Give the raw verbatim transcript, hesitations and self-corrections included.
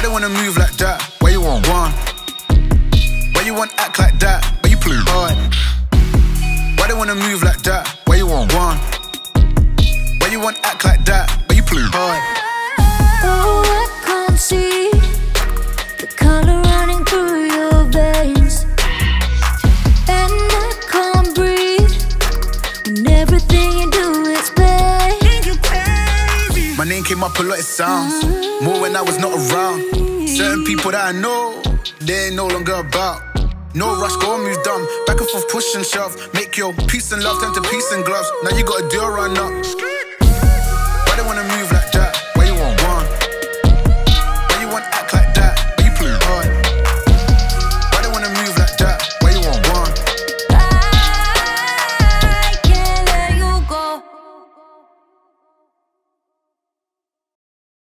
they wanna move like that? Why you want one? Why you want act like that? Why you play hard? Why they wanna move like that? Why you want one? Why you want act like that? Why you play hard? Oh, I can't see the color running through your veins, and I can't breathe when everything you do is pain. My name came up a lot, it sounds more when I was not around. Certain people that I know, they ain't no longer about. No rush, go and move dumb. Back and forth, push and shove. Make your peace and love turn to peace and gloves. Now you gotta do a run up.